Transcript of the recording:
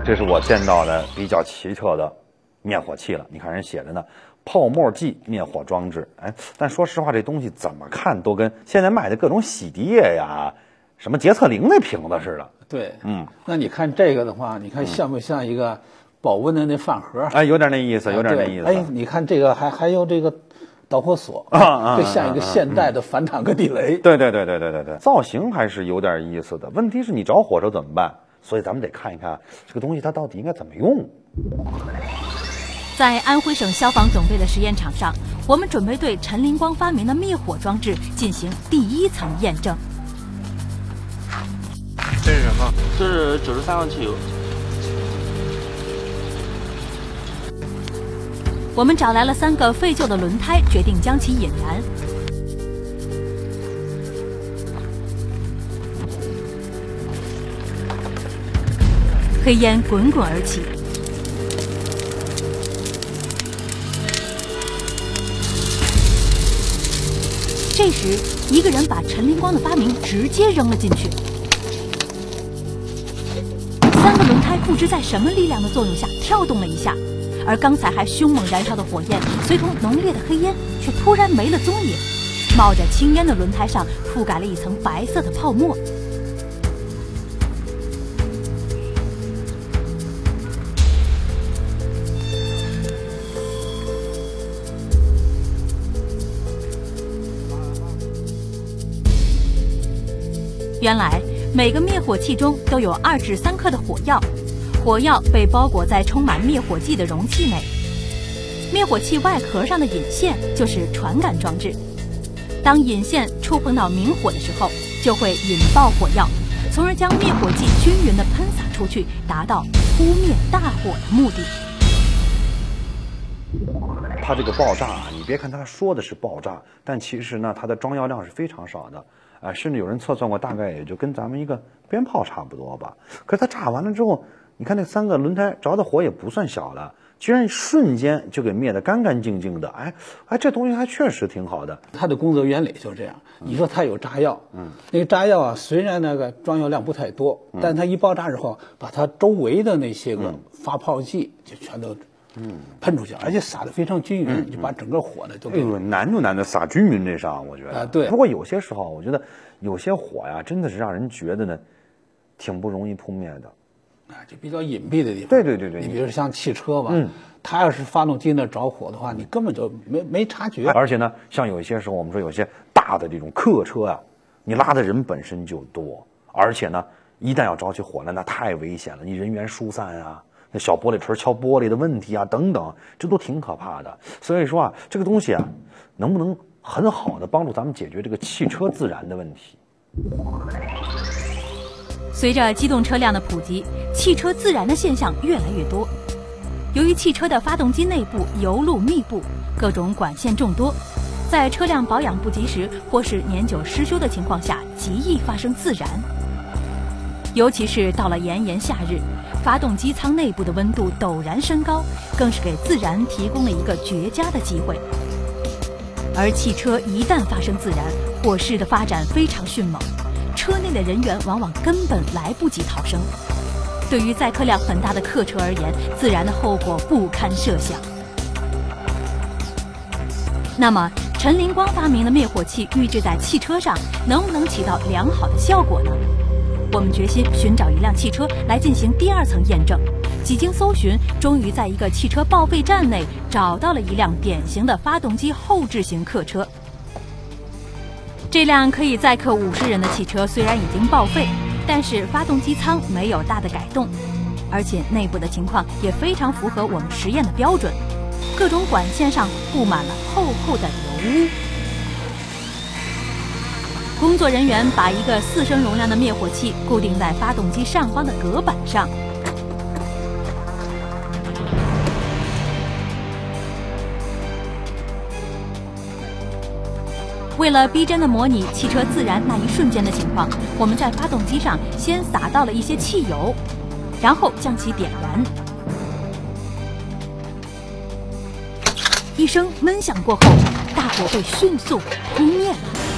这是我见到的比较奇特的灭火器了。你看人写着呢，泡沫剂灭火装置。哎，但说实话，这东西怎么看都跟现在卖的各种洗涤液呀、什么洁厕灵那瓶子似的。 对，那你看这个的话，你看像不像一个保温的那饭盒？ 哎，有点那意思，有点那意思。 哎，你看这个还有这个导火索这像一个现代的反坦克地雷。 对，造型还是有点意思的。问题是你着火时候怎么办？所以咱们得看一看这个东西它到底应该怎么用。 在安徽省消防总队的实验场上，我们准备对陈林光发明的灭火装置进行第一层验证。 这是什么？这是93号汽油。 我们找来了3个废旧的轮胎，决定将其引燃。黑烟滚滚而起，这时，一个人把陈林光的发明直接扔了进去。3个轮胎不知在什么力量的作用下跳动了一下，而刚才还凶猛燃烧的火焰，随同浓烈的黑烟，却突然没了踪影。冒着青烟的轮胎上覆盖了一层白色的泡沫。原来每个灭火器中都有2至3克的火药，火药被包裹在充满灭火剂的容器内。灭火器外壳上的引线就是传感装置，当引线触碰到明火的时候，就会引爆火药，从而将灭火剂均匀地喷洒出去，达到扑灭大火的目的。 它这个爆炸啊，你别看它说的是爆炸，但其实呢，它的装药量是非常少的。甚至有人测算过，大概也就跟咱们一个鞭炮差不多吧。可是它炸完了之后，你看那3个轮胎着的火也不算小了，居然瞬间就给灭得干干净净的。哎，这东西还确实挺好的。 它的工作原理就是这样。你说它有炸药，那个炸药啊，虽然那个装药量不太多，但它一爆炸之后，把它周围的那些个发泡剂就全都喷出去，而且撒得非常均匀，就把整个火呢都给。 难就难在撒均匀这上，我觉得。 对。 不过有些时候，我觉得有些火呀，真的是让人觉得呢，挺不容易扑灭的。 就比较隐蔽的地方。 对。 你比如像汽车吧，它要是发动机那着火的话，你根本就没察觉。 而且呢，像有一些时候，我们说有些大的这种客车啊，你拉的人本身就多，而且呢，一旦要着起火来，那太危险了，你人员疏散啊。那小玻璃锤敲玻璃的问题啊，等等，这都挺可怕的。所以说啊，这个东西啊，能不能很好的帮助咱们解决这个汽车自燃的问题？ 随着机动车辆的普及，汽车自燃的现象越来越多。由于汽车的发动机内部油路密布，各种管线众多，在车辆保养不及时或是年久失修的情况下，极易发生自燃。尤其是到了炎炎夏日，发动机舱内部的温度陡然升高，更是给自燃提供了一个绝佳的机会。而汽车一旦发生自燃，火势的发展非常迅猛，车内的人员往往根本来不及逃生。对于载客量很大的客车而言，自燃的后果不堪设想。那么，陈林光发明的灭火器预制在汽车上，能不能起到良好的效果呢？我们决心寻找一辆汽车来进行第2层验证。几经搜寻，终于在一个汽车报废站内找到了一辆典型的发动机后置型客车。这辆可以载客50人的汽车虽然已经报废，但是发动机舱没有大的改动，而且内部的情况也非常符合我们实验的标准，各种管线上布满了厚厚的油污。工作人员把一个4升容量的灭火器固定在发动机上方的隔板上，为了逼真的模拟汽车自燃那一瞬间的情况，我们在发动机上先撒到了一些汽油，然后将其点燃。一声闷响过后，大火被迅速扑灭了。